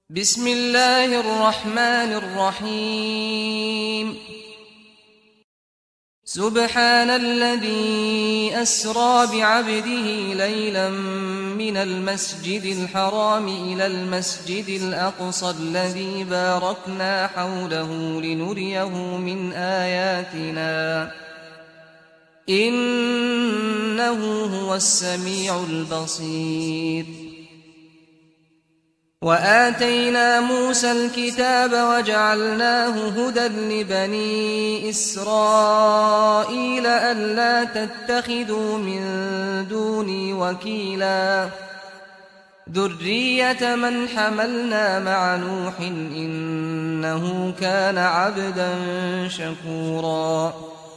بسم الله الرحمن الرحيم سبحان الذي أسرى بعبده ليلا من المسجد الحرام إلى المسجد الأقصى الذي باركنا حوله لنريه من آياتنا إنه هو السميع البصير. وآتينا موسى الكتاب وجعلناه هدى لبني إسرائيل ألا تتخذوا من دوني وكيلا ذرية من حملنا مع نوح إنه كان عبدا شكورا.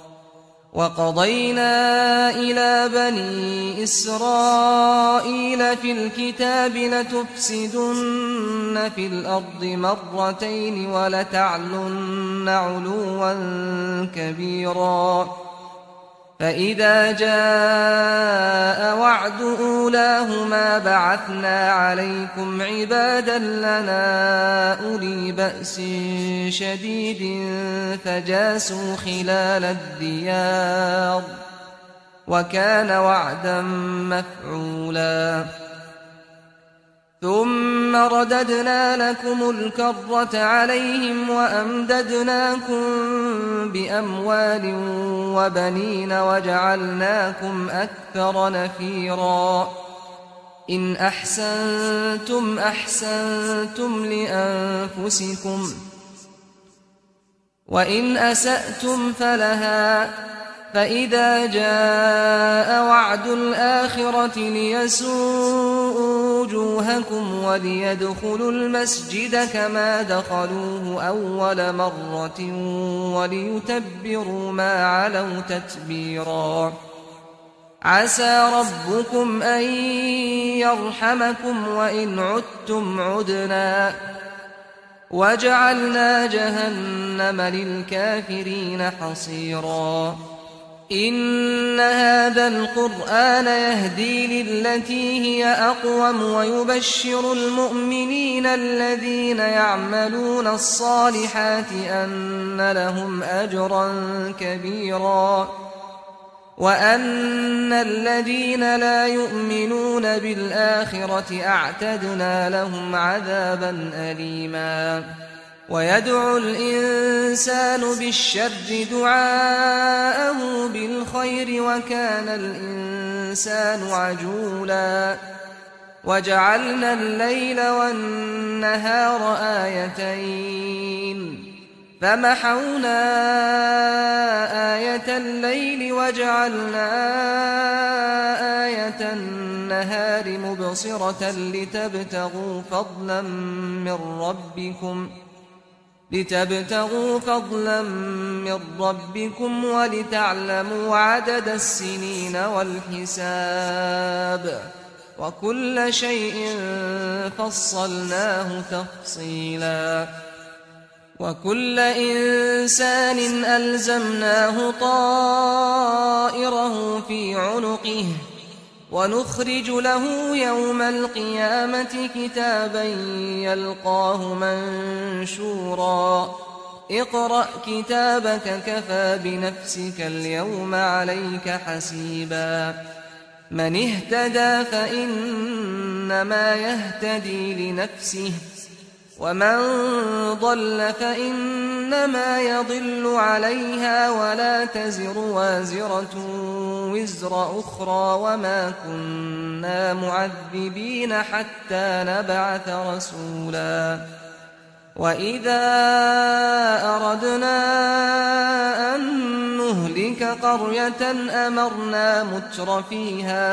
وقضينا إلى بني إسرائيل في الكتاب لتفسدن في الأرض مرتين ولتعلن علوا كبيرا. فإذا جاء وعد أولاهما بعثنا عليكم عبادا لنا أولي بأس شديد فجاسوا خلال الديار وكان وعدا مفعولا. ثم رددنا لكم الكرة عليهم وأمددناكم بأموال وبنين وجعلناكم أكثر نفيرا. إن أحسنتم أحسنتم لأنفسكم وإن أسأتم فلها. فإذا جاء وعد الآخرة ليسوءوا وجوهكم وليدخلوا المسجد كما دخلوه أول مرة وليتبروا ما علوا تتبيرا. عسى ربكم أن يرحمكم وإن عدتم عدنا وجعلنا جهنم للكافرين حصيرا. إن هذا القرآن يهدي للتي هي أقوم ويبشر المؤمنين الذين يعملون الصالحات أن لهم أجرا كبيرا وأن الذين لا يؤمنون بالآخرة أعتدنا لهم عذابا أليما. ويدعو الإنسان بالشر دعاءه بالخير وكان الإنسان عجولا. وجعلنا الليل والنهار آيتين فمحونا آية الليل وجعلنا آية النهار مبصرة لتبتغوا فضلا من ربكم ولتعلموا عدد السنين والحساب وكل شيء فصلناه تفصيلا. وكل إنسان ألزمناه طائره في عنقه ونخرج له يوم القيامة كتابا يلقاه منشورا. اقرأ كتابك كفى بنفسك اليوم عليك حسيبا. من اهتدى فإنما يهتدي لنفسه ومن ضل فإنما يضل عليها ولا تزر وازرة وزر أخرى وما كنا معذبين حتى نبعث رسولا. وإذا أردنا أن نهلك قرية أمرنا متر فيها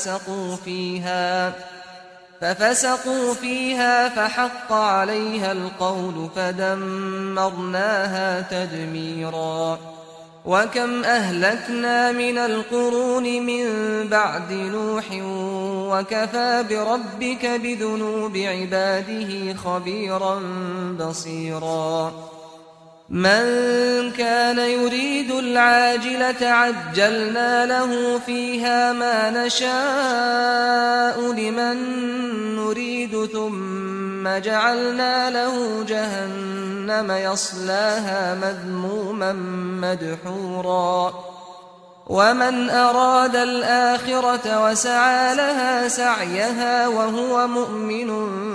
ففسقوا فيها فحق عليها القول فدمرناها تدميرا. وكم أهلكنا من القرون من بعد نوح وكفى بربك بذنوب عباده خبيرا بصيرا. من كان يريد العاجلة عجلنا له فيها ما نشاء لمن نريد ثم ثم جعلنا له جهنم يصلاها مذموما مدحورا ومن أراد الآخرة وسعى لها سعيها وهو مؤمن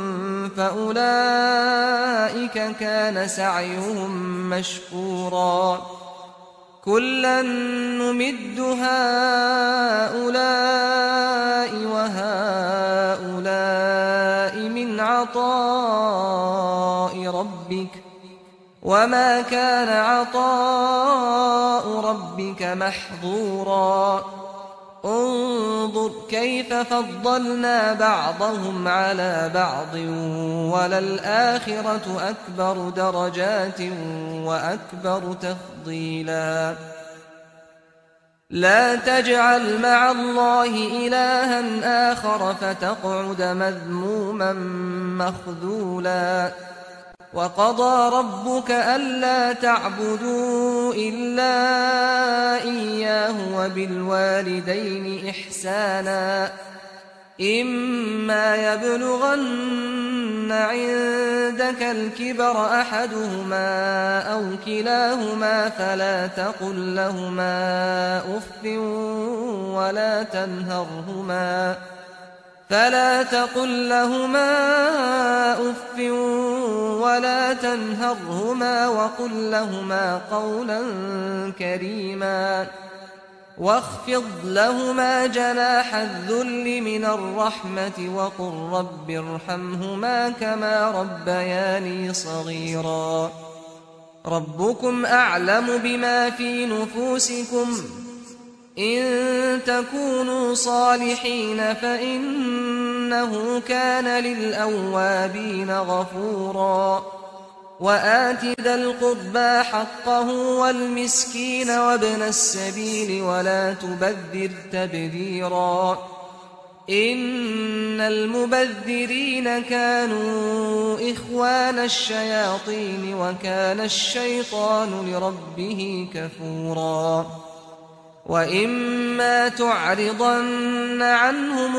فأولئك كان سعيهم مشكورا كلا نمد هؤلاء وهؤلاء من عطاء ربك وما كان عطاء ربك محظورا انظر كيف فضلنا بعضهم على بعض وللآخرة أكبر درجات وأكبر تفضيلا لا تجعل مع الله إلها آخر فتقعد مذموما مخذولا وقضى ربك ألا تعبدوا إلا إياه وبالوالدين إحسانا إما يبلغن عندك الكبر أحدهما أو كلاهما فلا تقل لهما أف ولا تنهرهما وقل لهما قولا كريما واخفض لهما جناح الذل من الرحمة وقل رب ارحمهما كما ربياني صغيرا ربكم أعلم بما في نفوسكم إن تكونوا صالحين فإنه كان للأوابين غفورا وآت ذا القربى حقه والمسكين وابن السبيل ولا تبذر تبذيرا إن المبذرين كانوا إخوان الشياطين وكان الشيطان لربه كفورا وإما تعرضن عنهم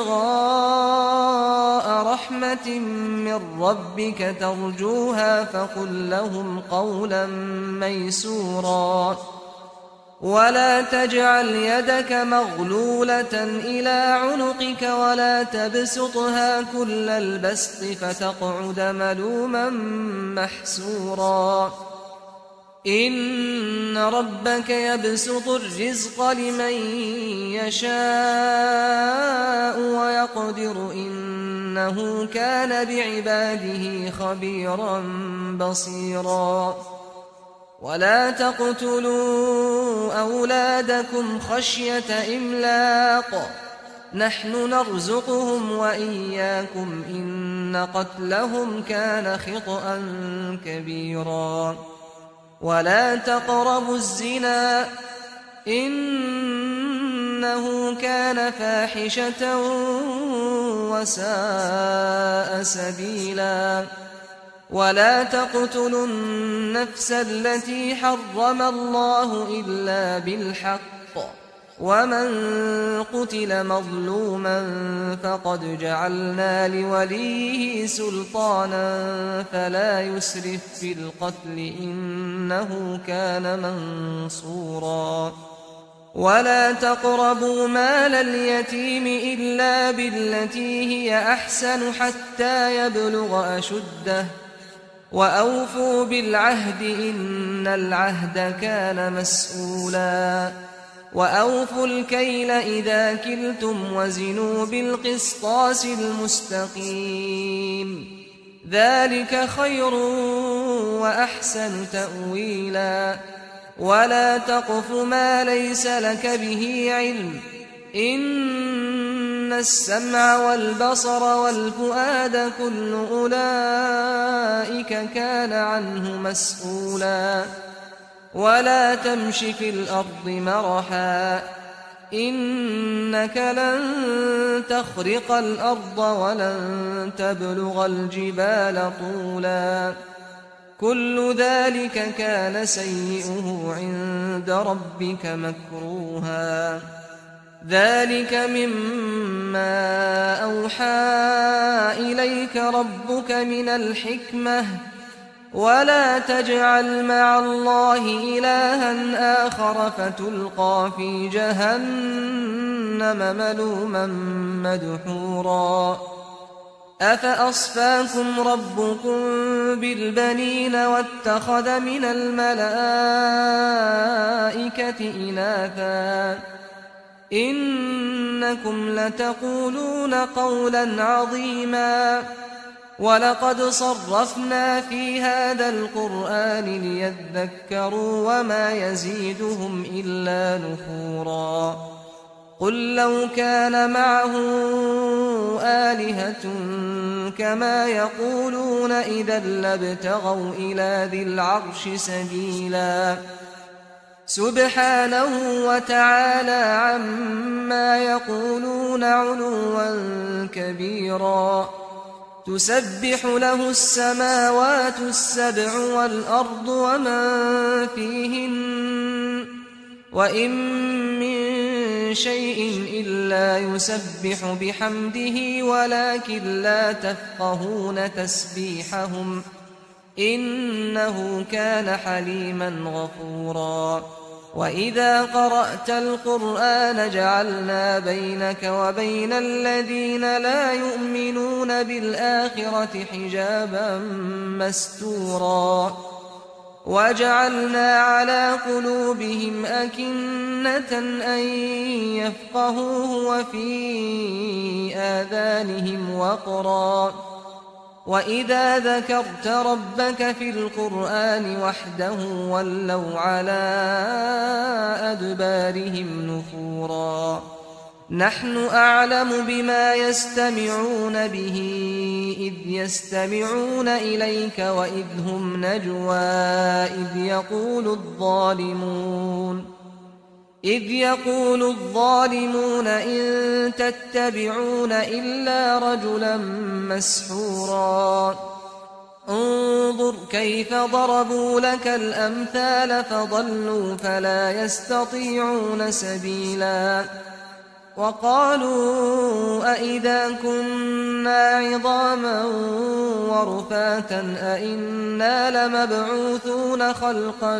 ابتغاء رحمة من ربك ترجوها فقل لهم قولا ميسورا ولا تجعل يدك مغلولة إلى عنقك ولا تبسطها كل البسط فتقعد ملوما محسورا إن ربك يبسط الرزق لمن يشاء ويقدر إنه كان بعباده خبيرا بصيرا ولا تقتلوا أولادكم خشية إملاق نحن نرزقهم وإياكم إن قتلهم كان خطأ كبيرا ولا تقربوا الزنا إنه كان فاحشة وساء سبيلا ولا تقتلوا النفس التي حرم الله إلا بالحق ومن قتل مظلوما فقد جعلنا لوليه سلطانا فلا يسرف في القتل إنه كان منصورا ولا تقربوا مال اليتيم إلا بالتي هي أحسن حتى يبلغ أشده وأوفوا بالعهد إن العهد كان مسؤولا وأوفوا الكيل إذا كلتم وزنوا بالقسطاس المستقيم ذلك خير وأحسن تأويلا ولا تقف ما ليس لك به علم إن السمع والبصر والفؤاد كل أولئك كان عنه مسؤولا ولا تمش في الأرض مرحا إنك لن تخرق الأرض ولن تبلغ الجبال طولا كل ذلك كان سيئه عند ربك مكروها ذلك مما أوحى إليك ربك من الحكمة ولا تجعل مع الله إلها آخر فتلقى في جهنم ملوما مدحورا أفأصفاكم ربكم بالبنين واتخذ من الملائكة إناثا إنكم لتقولون قولا عظيما ولقد صرفنا في هذا القرآن ليذكروا وما يزيدهم إلا نفورا قل لو كان معه آلهة كما يقولون إذا لابتغوا إلى ذي العرش سبيلا سبحانه وتعالى عما يقولون علوا كبيرا تسبح له السماوات السبع والأرض ومن فيهن وإن من شيء إلا يسبح بحمده ولكن لا تفقهون تسبيحهم إنه كان حليما غفورا وإذا قرأت القرآن جعلنا بينك وبين الذين لا يؤمنون بالآخرة حجابا مستورا وجعلنا على قلوبهم أكنة أن يفقهوه وفي آذانهم وقرا وإذا ذكرت ربك في القرآن وحده ولوا على أدبارهم نفورا نحن أعلم بما يستمعون به إذ يستمعون إليك وإذ هم نجوى إذ يقول الظالمون إن تتبعون إلا رجلا مسحورا انظر كيف ضربوا لك الأمثال فضلوا فلا يستطيعون سبيلا وقالوا أئذا كنا عظاما ورفاتا أئنا لمبعوثون خلقا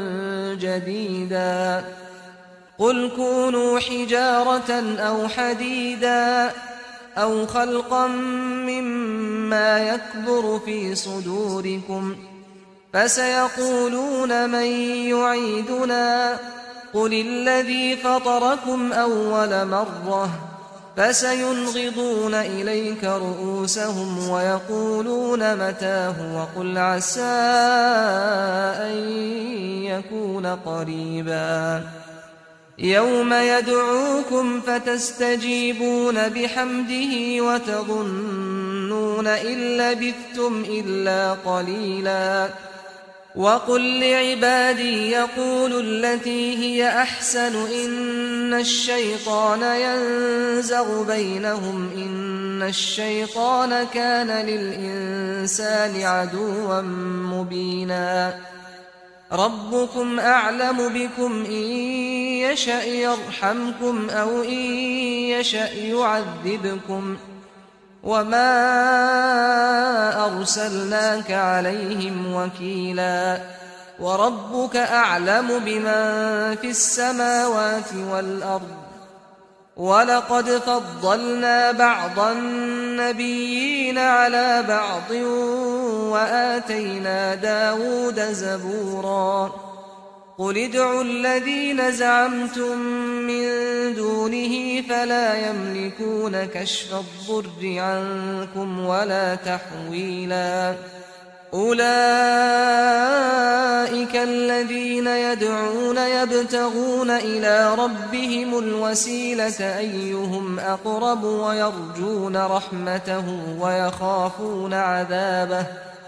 جديدا قل كونوا حجارة أو حديدا أو خلقا مما يكبر في صدوركم فسيقولون من يعيدنا قل الذي فطركم أول مرة فسينغضون إليك رؤوسهم ويقولون متاه وقل عسى أن يكون قريبا يوم يدعوكم فتستجيبون بحمده وتظنون إن لبثتم إلا قليلا وقل لعبادي يقولوا التي هي أحسن إن الشيطان ينزغ بينهم إن الشيطان كان للإنسان عدوا مبينا ربكم أعلم بكم إن يشأ يرحمكم أو إن يشأ يعذبكم وما أرسلناك عليهم وكيلا وربك أعلم بمن في السماوات والأرض ولقد فضلنا بعض النبيين على بعض وآتينا داود زبورا قل ادعوا الذين زعمتم من دونه فلا يملكون كشف الضر عنكم ولا تحويلا أولئك الذين يدعون يبتغون إلى ربهم الوسيلة أيهم أقرب ويرجون رحمته ويخافون عذابه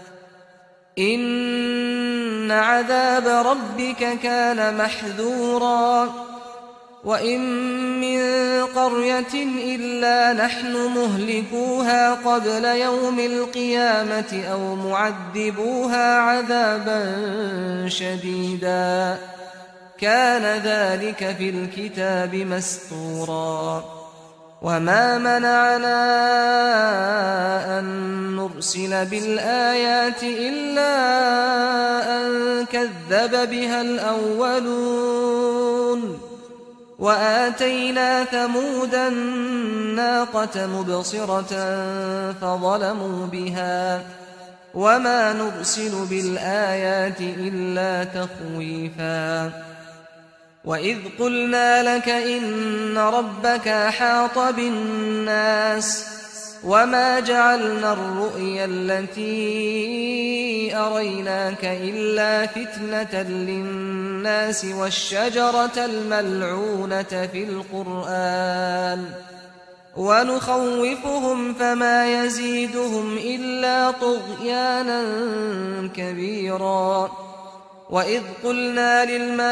إن عذاب ربك كان محذورا وإن من قرية إلا نحن مهلكوها قبل يوم القيامة أو معذبوها عذابا شديدا كان ذلك في الكتاب مسطورا وما منعنا أن نرسل بالآيات إلا أن كذب بها الأولون وآتينا ثمود الناقة مبصرة فظلموا بها وما نرسل بالآيات إلا تخويفا وإذ قلنا لك إن ربك أحاط بالناس وما جعلنا الرؤيا التي أريناك إلا فتنة للناس والشجرة الملعونة في القرآن ونخوفهم فما يزيدهم إلا طغيانا كبيرا وإذ قلنا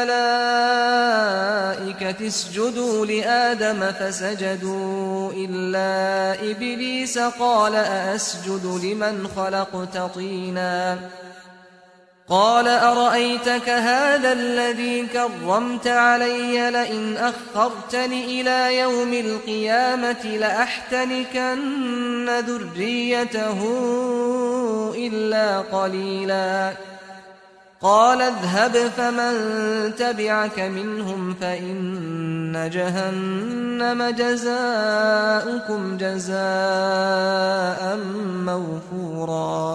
للملائكة اسجدوا لآدم فسجدوا إلا إبليس قال أأسجد لمن خلقت طينا قال أرأيتك هذا الذي كرمت علي لئن أخرتني إلى يوم القيامة لأحتنكن ذريته إلا قليلا قال اذهب فمن تبعك منهم فإن جهنم جزاؤكم جزاء موفورا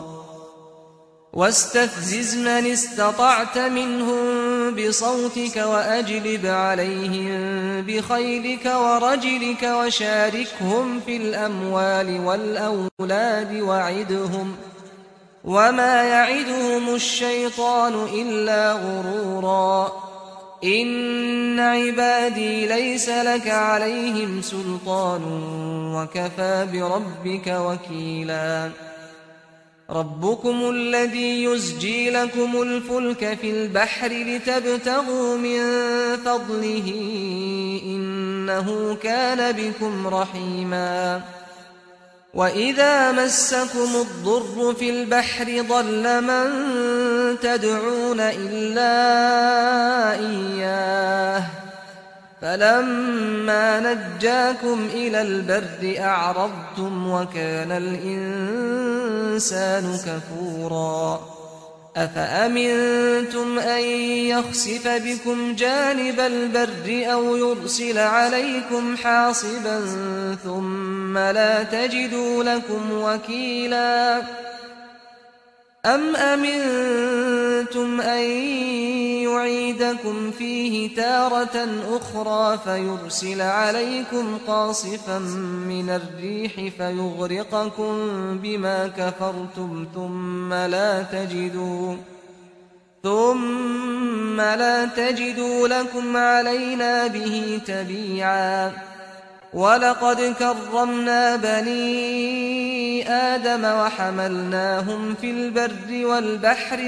واستفزز من استطعت منهم بصوتك وأجلب عليهم بخيلك ورجلك وشاركهم في الأموال والأولاد وعدهم وما يعدهم الشيطان إلا غرورا إن عبادي ليس لك عليهم سلطان وكفى بربك وكيلا ربكم الذي يزجي لكم الفلك في البحر لتبتغوا من فضله إنه كان بكم رحيما وإذا مسكم الضر في البحر ضل من تدعون إلا إياه فلما نجاكم إلى البر أعرضتم وكان الإنسان كفورا أفأمنتم أن يخسف بكم جانب البر أو يرسل عليكم حاصبا ثم لا تجدوا لكم وكيلا أم أمنتم أن يعيدكم فيه تارة أخرى فيرسل عليكم قاصفا من الريح فيغرقكم بما كفرتم ثم لا تجدوا لكم علينا به تبيعا ولقد كرمنا بني آدم وحملناهم في البر والبحر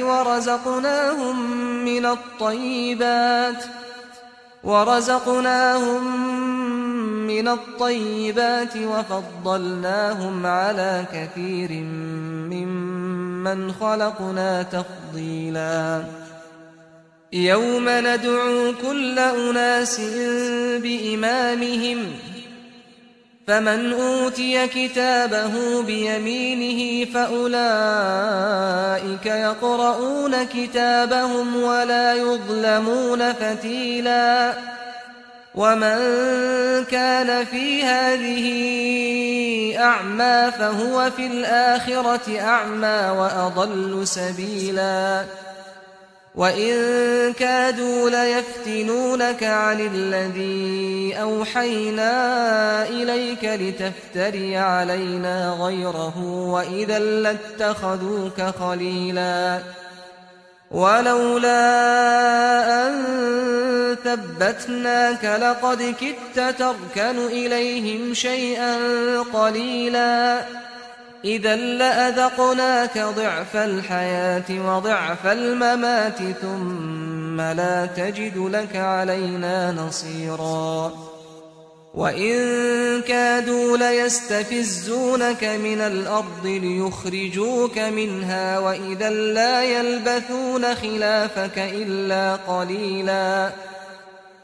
ورزقناهم من الطيبات وفضلناهم على كثير ممن خلقنا تفضيلا يوم ندعو كل أناس بإمامهم فمن أوتي كتابه بيمينه فأولئك يقرؤون كتابهم ولا يظلمون فتيلا ومن كان في هذه أعمى فهو في الآخرة أعمى وأضل سبيلا وإن كادوا ليفتنونك عن الذي أوحينا إليك لتفتري علينا غيره وإذا لاتخذوك خليلا ولولا أن ثبتناك لقد كدت تركن إليهم شيئا قليلا إذا لأذقناك ضعف الحياة وضعف الممات ثم لا تجد لك علينا نصيرا وإن كادوا ليستفزونك من الأرض ليخرجوك منها وإذا لا يلبثون خلافك إلا قليلا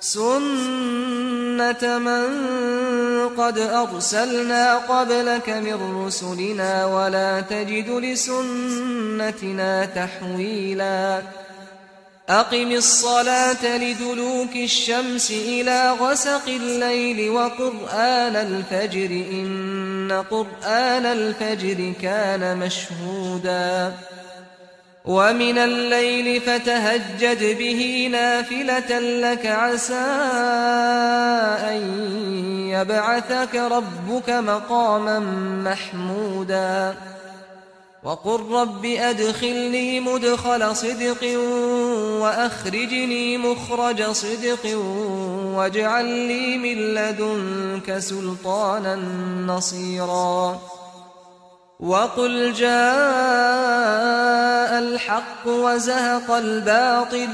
سنة من قد أرسلنا قبلك من رسلنا ولا تجد لسنتنا تحويلا أقم الصلاة لدلوك الشمس إلى غسق الليل وقرآن الفجر إن قرآن الفجر كان مشهودا ومن الليل فتهجد به نافلة لك عسى أن يبعثك ربك مقاما محمودا وقل رب أدخلني مدخل صدق وأخرجني مخرج صدق واجعل لي من لدنك سلطانا نصيرا وقل جاء الحق وزهق الباطل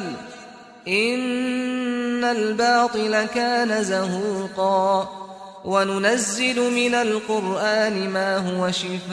إن الباطل كان زهوقا وننزل من القرآن ما هو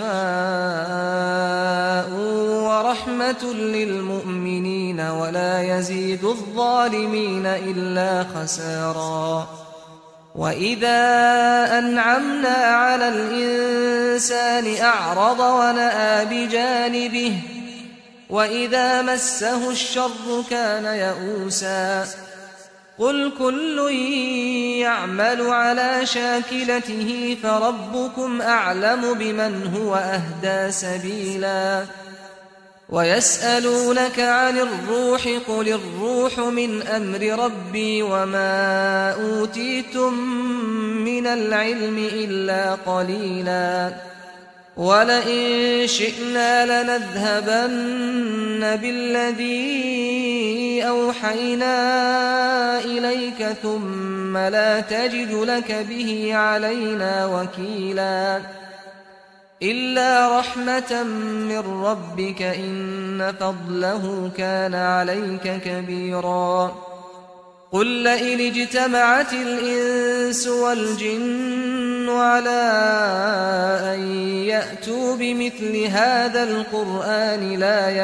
شفاء ورحمة للمؤمنين ولا يزيد الظالمين إلا خسارا وإذا أنعمنا على الإنسان أعرض ونأى بجانبه وإذا مسه الشر كان يئوسا قل كل يعمل على شاكلته فربكم أعلم بمن هو أهدى سبيلا ويسألونك عن الروح قل الروح من أمر ربي وما أوتيتم من العلم إلا قليلا ولئن شئنا لنذهبن بالذي أوحينا إليك ثم لا تجد لك به علينا وكيلا إلا رحمة من ربك إن فضله كان عليك كبيرا قل لئن اجتمعت الإنس والجن على أن يأتوا بمثل هذا القرآن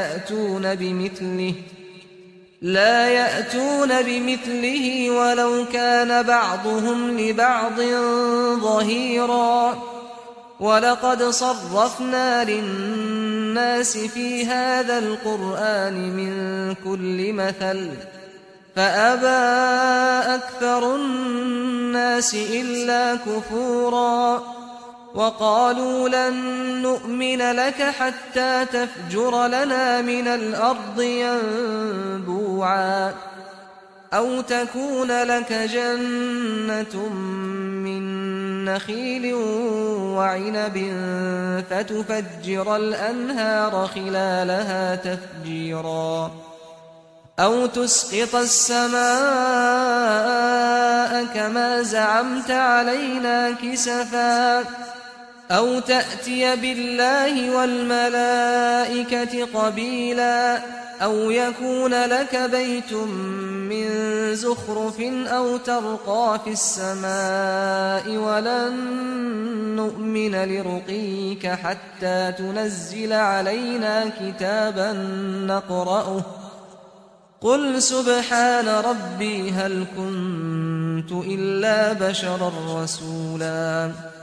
لا يأتون بمثله ولو كان بعضهم لبعض ظهيرا ولقد صرفنا للناس في هذا القرآن من كل مثل فأبى أكثر الناس إلا كفورا وقالوا لن نؤمن لك حتى تفجر لنا من الأرض ينبوعا أو تكون لك جنة من نخيل وعنب فتفجر الأنهار خلالها تفجيرا أو تسقط السماء كما زعمت علينا كسفا أو تأتي بالله والملائكة قبيلا أو يكون لك بيت من زخرف أو ترقى في السماء ولن نؤمن لرقيك حتى تنزل علينا كتابا نقرأه قل سبحان ربي هل كنت إلا بشرا رسولا